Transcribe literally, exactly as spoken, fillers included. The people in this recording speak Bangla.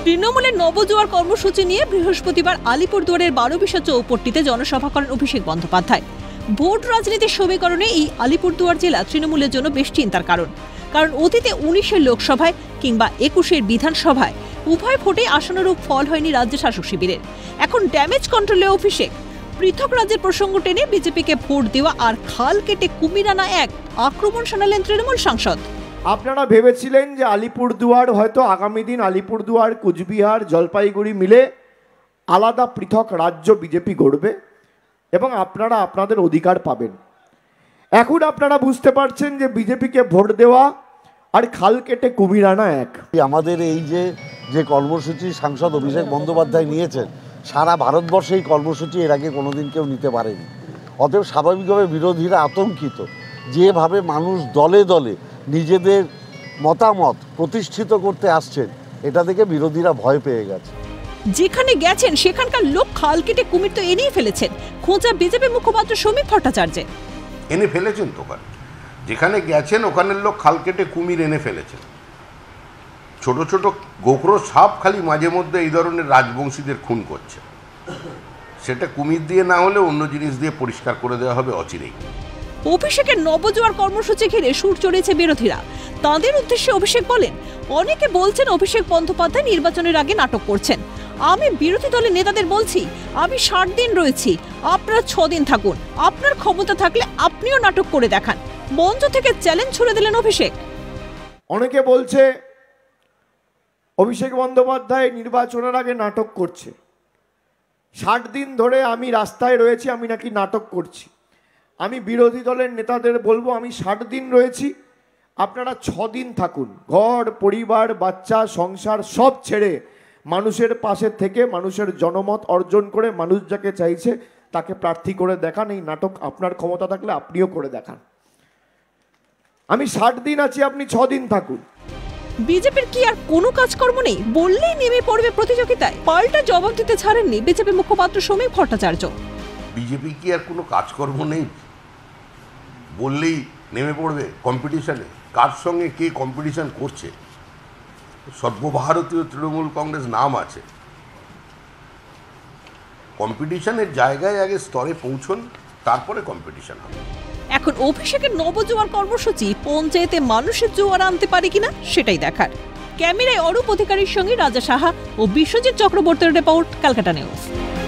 তৃণমূলের নবজোয়ার কর্মসূচি নিয়ে বৃহস্পতিবার আলিপুরদুয়ারের বারোবিশা চৌপট্টিতে জনসভা করেন অভিষেক বন্দ্যোপাধ্যায়। ভোট রাজনীতির সমীকরণে এই আলিপুরদুয়ার জেলা তৃণমূলের জন্য বেশ চিন্তার কারণ। কারণ অতীতে উনিশের লোকসভায় কিংবা একুশের বিধানসভায় উভয় ভোটে আশানুরূপ ফল হয়নি রাজ্য শাসক শিবিরের। এখন ড্যামেজ কন্ট্রোলে অভিষেক। পৃথক রাজ্যের প্রসঙ্গ টেনে বিজেপিকে ভোট দেওয়া আর খাল কেটে কুমির আনা এক আক্রমণ শানালেন তৃণমূল সাংসদ। আপনারা ভেবেছিলেন যে আলিপুরদুয়ার হয়তো আগামী দিন আলিপুরদুয়ার, কুচবিহার, জলপাইগুড়ি মিলে আলাদা পৃথক রাজ্য বিজেপি গড়বে এবং আপনারা আপনাদের অধিকার পাবেন। এখন আপনারা বুঝতে পারছেন যে বিজেপিকে ভোট দেওয়া আর খাল কেটে কুমির আনা এক। আমাদের এই যে যে কর্মসূচি সাংসদ অভিষেক বন্দ্যোপাধ্যায় নিয়েছেন, সারা ভারতবর্ষে এই কর্মসূচি এর আগে কোনোদিন কেউ নিতে পারেনি। অতএব স্বাভাবিকভাবে বিরোধীরা আতঙ্কিত, যেভাবে মানুষ দলে দলে নিজেদের মতামত প্রতিষ্ঠিত করতে আসছেন, এটা থেকে বিরোধীরা ভয় পেয়ে গেছে। যেখানে গেছেন সেখানকার লোক খাল কেটে কুমির তো এনেই ফেলেছেন, খোঁজা বিজেপি মুখপাত্র সমীপ ভট্টাচার্য। এনে ফেলেছেন তো, যেখানে গেছেন ওখানের লোক খাল কেটে কুমির এনে ফেলেছেন। ছোট ছোট গোখরো সাপ খালি মাঝে মধ্যে এই ধরনের রাজবংশীদের খুন করছে, সেটা কুমির দিয়ে না হলে অন্য জিনিস দিয়ে পরিষ্কার করে দেওয়া হবে অচিরেই। অভিষেকের নবজোয়ার কর্মসূচি ঘিরে সুর চড়িয়েছে বিরোধীরা। তাদের উদ্দেশ্যে অভিষেক বলেন, অনেকে বলছেন অভিষেক বন্দ্যোপাধ্যায় নির্বাচনের আগে নাটক করছেন। আমি বিরোধী দলের নেতাদের বলছি, আমি ষাট দিন রয়েছি, আপনারা ছ দিন থাকুন। আপনার ক্ষমতা থাকলে আপনিও নাটক করে দেখান। মঞ্চ থেকে চ্যালেঞ্জ ছুড়ে দিলেন অভিষেক। অনেকে বলছে অভিষেক বন্দ্যোপাধ্যায় নির্বাচনের আগে নাটক করছে। ষাট দিন ধরে আমি রাস্তায় রয়েছি, আমি নাকি নাটক করছি। আমি বিরোধী দলের নেতাদের বলবো, আমি ষাট দিন রয়েছি, আপনারা ছ দিন থাকুন। ঘর, পরিবার, বাচ্চা, সংসার সব ছেড়ে মানুষের পাশে থেকে মানুষের জনমত অর্জন করে মানুষ যাকে চাইছে তাকে প্রার্থী করে দেখান। এই নাটক আপনার ক্ষমতা থাকলে আপনিও করে দেখান। আমি ষাট দিন আছি, আপনি ছ দিন থাকুন। বিজেপির কি আর কোনো কাজকর্ম নেই? বললেই নেমে পড়বে প্রতিযোগিতায়। পাল্টা জবাব দিতে ছাড়েননি বিজেপি মুখপাত্র সমীপ ভট্টাচার্য। বিজেপি কি আর কোনো কাজকর্ম নেই? বললেই নেমে পড়বে কম্পিটিশনে? কার সঙ্গে কে কম্পিটিশন করছে? সর্বভারতীয় তৃণমূল কংগ্রেস নাম আছে। কম্পিটিশনের জায়গায় আগে স্তরে পৌঁছন, তারপরে কম্পিটিশন হবে। এখন অভিষেকের নবজোয়ার কর্মসূচি পঞ্চায়েতে মানুষের জোয়ার আনতে পারে কিনা সেটাই দেখার। ক্যামেরায় অরূপ অধিকারীর সঙ্গে রাজা সাহা ও বিশ্বজিৎ চক্রবর্তীর রিপোর্ট, ক্যালকাটা নিউজ।